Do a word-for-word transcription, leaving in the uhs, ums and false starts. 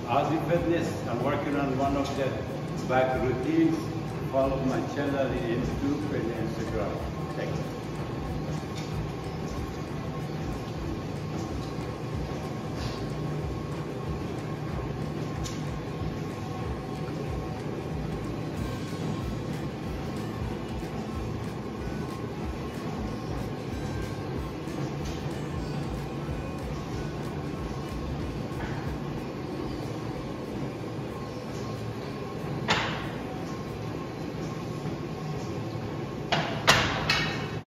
Aussie Fitness. I'm working on one of the back routines. Follow my channel in YouTube and Instagram. Thanks.